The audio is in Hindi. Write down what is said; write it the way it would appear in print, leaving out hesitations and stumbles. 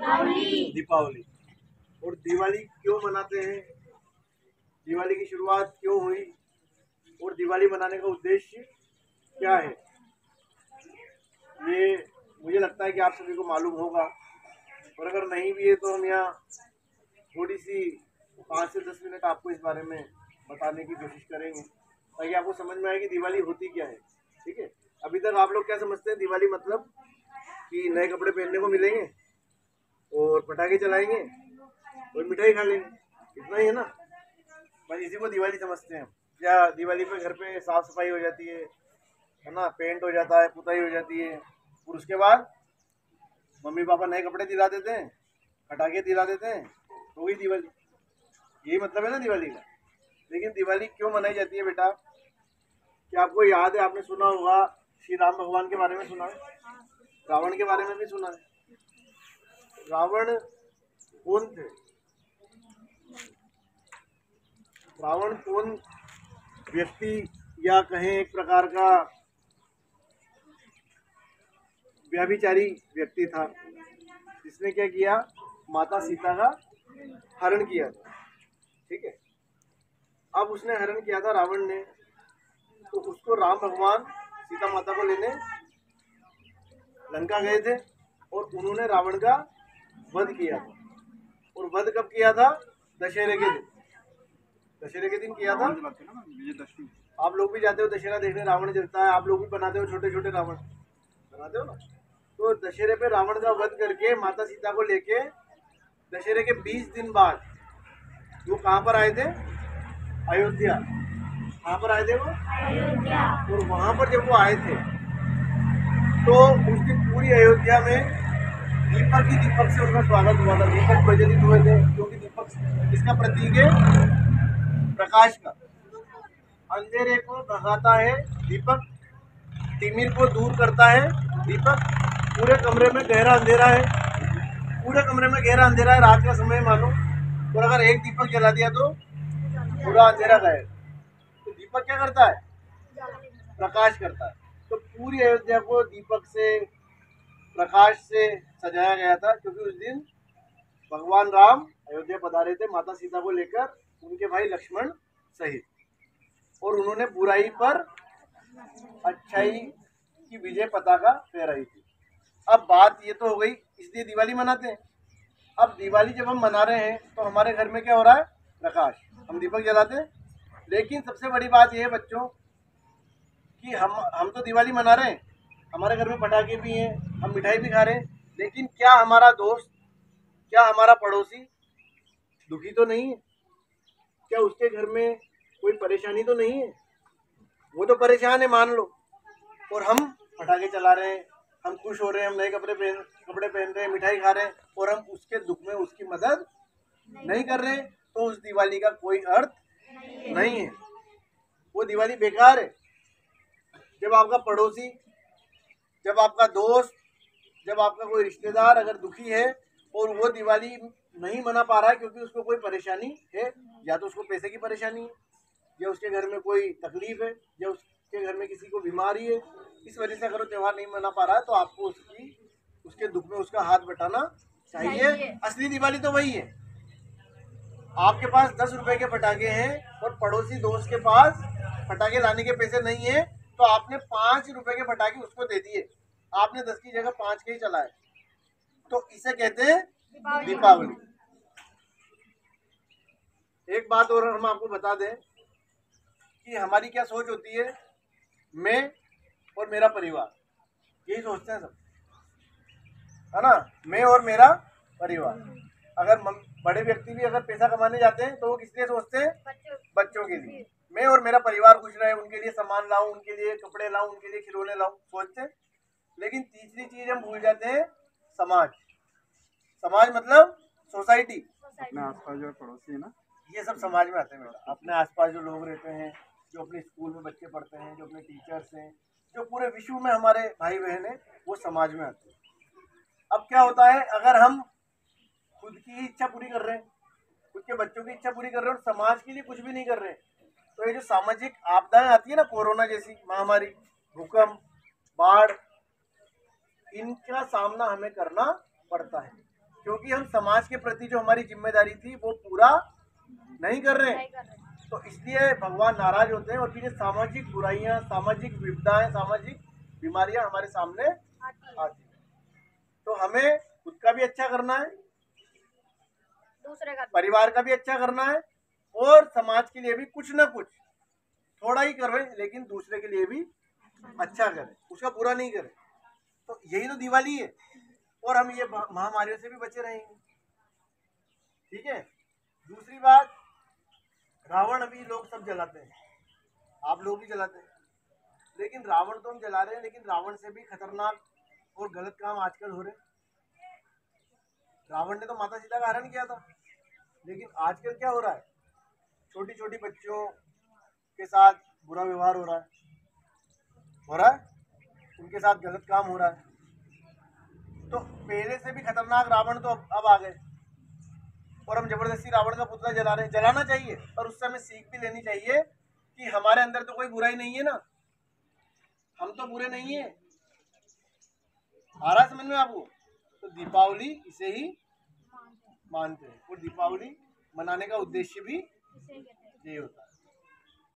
दीपावली। और दिवाली क्यों मनाते हैं, दिवाली की शुरुआत क्यों हुई और दिवाली मनाने का उद्देश्य क्या है, ये मुझे लगता है कि आप सभी को मालूम होगा। और अगर नहीं भी है तो हम यहाँ थोड़ी सी 5 से 10 मिनट आपको इस बारे में बताने की कोशिश करेंगे ताकि आपको समझ में आए कि दिवाली होती क्या है। ठीक है, अभी तक आप लोग क्या समझते हैं दिवाली मतलब कि नए कपड़े पहनने को मिलेंगे और पटाखे चलाएंगे और मिठाई खा लेंगे, इतना ही है ना। बस इसी को दिवाली समझते हैं हम। या दिवाली पे घर पे साफ सफाई हो जाती है ना, पेंट हो जाता है, पुताई हो जाती है, और उसके बाद मम्मी पापा नए कपड़े दिला देते हैं, पटाखे दिला देते हैं, तो वही दिवाली। यही मतलब है ना दिवाली का। लेकिन दिवाली क्यों मनाई जाती है बेटा, क्या आपको याद है? आपने सुना होगा श्री राम भगवान के बारे में सुना है, रावण के बारे में भी सुना है। रावण कौन थे? रावण कौन व्यक्ति या कहें एक प्रकार का व्यभिचारी व्यक्ति था जिसने क्या किया, माता सीता का हरण किया था। ठीक है, अब उसने हरण किया था रावण ने, तो उसको राम भगवान सीता माता को लेने लंका गए थे और उन्होंने रावण का वध किया था। और वध कब किया था? दशहरे के दिन। दशहरे के दिन किया था। आप लोग भी जाते हो दशहरा देखने, रावण जलता है, आप लोग भी बनाते हो छोटे छोटे रावण, बनाते हो ना। तो दशहरे पे रावण का वध करके माता सीता को लेके दशहरे के 20 दिन बाद वो कहाँ पर आए थे? अयोध्या। कहाँ पर आए थे वो? अयोध्या। और वहां पर जब वो आए थे तो उस दिन पूरी अयोध्या में दीपक ही दीपक से उनका स्वागत हुआ था। दीपक प्रज्वलित हुए थे क्योंकि दीपक इसका प्रतीक है प्रकाश का। अंधेरे को भगाता है दीपक, तिमिर को दूर करता है दीपक। पूरे कमरे में गहरा अंधेरा है, पूरे कमरे में गहरा अंधेरा है, रात का समय मानो, और अगर एक दीपक जला दिया तो पूरा अंधेरा गए। तो दीपक क्या करता है? प्रकाश करता है। तो पूरी अयोध्या को दीपक से, प्रकाश से सजाया गया था क्योंकि उस दिन भगवान राम अयोध्या पधारे थे माता सीता को लेकर, उनके भाई लक्ष्मण सहित, और उन्होंने बुराई पर अच्छाई की विजय पताका फहराई थी। अब बात ये तो हो गई, इसलिए दिवाली मनाते हैं। अब दिवाली जब हम मना रहे हैं तो हमारे घर में क्या हो रहा है? प्रकाश, हम दीपक जलाते हैं। लेकिन सबसे बड़ी बात यह है बच्चों कि हम तो दिवाली मना रहे हैं, हमारे घर में पटाखे भी हैं, हम मिठाई भी खा रहे हैं, लेकिन क्या हमारा दोस्त, क्या हमारा पड़ोसी दुखी तो नहीं है? क्या उसके घर में कोई परेशानी तो नहीं है? वो तो परेशान है मान लो, और हम पटाखे चला रहे हैं, हम खुश हो रहे हैं, हम नए कपड़े पहन रहे हैं, मिठाई खा रहे हैं, और हम उसके दुख में उसकी मदद नहीं कर रहे हैं, तो उस दिवाली का कोई अर्थ नहीं है। वो दिवाली बेकार है। जब आपका पड़ोसी, जब आपका दोस्त, जब आपका कोई रिश्तेदार अगर दुखी है और वो दिवाली नहीं मना पा रहा है क्योंकि उसको कोई परेशानी है, या तो उसको पैसे की परेशानी है, या उसके घर में कोई तकलीफ है, या उसके घर में किसी को बीमारी है, इस वजह से अगर वो त्यौहार नहीं मना पा रहा है तो आपको उसके दुख में उसका हाथ बटाना चाहिए। असली दिवाली तो वही है। आपके पास 10 रुपए के पटाखे हैं और पड़ोसी दोस्त के पास पटाखे लाने के पैसे नहीं है, तो आपने 5 रुपए के पटाखे उसको दे दिए, आपने 10 की जगह 5 के ही चलाए, तो इसे कहते हैं दीपावली। एक बात और हम आपको बता दें कि हमारी क्या सोच होती है, मैं और मेरा परिवार, यही सोचते हैं सब, है ना, मैं और मेरा परिवार। अगर बड़े व्यक्ति भी अगर पैसा कमाने जाते हैं तो वो किस लिए सोचते हैं? बच्चों के लिए। मैं और मेरा परिवार खुश रहे, उनके लिए सामान लाऊं, उनके लिए कपड़े लाऊं, उनके लिए खिलौने लाऊं, सोचते हैं। लेकिन तीसरी चीज हम भूल जाते हैं, समाज। समाज मतलब सोसाइटी, अपने आसपास जो पड़ोसी है ना, ये सब समाज में आते हैं बेटा। अपने आसपास जो लोग रहते हैं, जो अपने स्कूल में बच्चे पढ़ते हैं, जो अपने टीचर्स हैं, जो पूरे विश्व में हमारे भाई बहन हैं, वो समाज में आते हैं। अब क्या होता है, अगर हम खुद की इच्छा पूरी कर रहे हैं, खुद के बच्चों की इच्छा पूरी कर रहे हैं और समाज के लिए कुछ भी नहीं कर रहे हैं, तो ये जो सामाजिक आपदाएं आती है ना, कोरोना जैसी महामारी, भूकंप, बाढ़, इनका सामना हमें करना पड़ता है। क्योंकि हम समाज के प्रति जो हमारी जिम्मेदारी थी वो पूरा नहीं कर रहे, तो इसलिए भगवान नाराज होते हैं और फिर ये सामाजिक बुराइयां, सामाजिक विपदाएं, सामाजिक बीमारियां हमारे सामने आती है। तो हमें खुद का भी अच्छा करना है, दूसरे का, परिवार का भी अच्छा करना है, और समाज के लिए भी कुछ ना कुछ थोड़ा ही करें, लेकिन दूसरे के लिए भी अच्छा करें, उसका बुरा नहीं करें। तो यही तो दिवाली है, और हम ये महामारियों से भी बचे रहेंगे। ठीक है। दूसरी बात, रावण अभी लोग सब जलाते हैं, आप लोग भी जलाते हैं, लेकिन रावण तो हम जला रहे हैं, लेकिन रावण से भी खतरनाक और गलत काम आजकल हो रहे हैं। रावण ने तो माता सीता का हरण किया था, लेकिन आजकल क्या हो रहा है, छोटी छोटी बच्चियों के साथ बुरा व्यवहार हो रहा है, उनके साथ गलत काम हो रहा है। तो पहले से भी खतरनाक रावण तो अब आ गए, और हम जबरदस्ती रावण का पुतला जला रहे हैं। जलाना चाहिए, पर उससे हमें सीख भी लेनी चाहिए कि हमारे अंदर तो कोई बुराई नहीं है ना, हम तो बुरे नहीं है। आ रहा समझ में आपको? तो दीपावली इसे ही मानते हैं, और दीपावली मनाने का उद्देश्य भी यही होता है।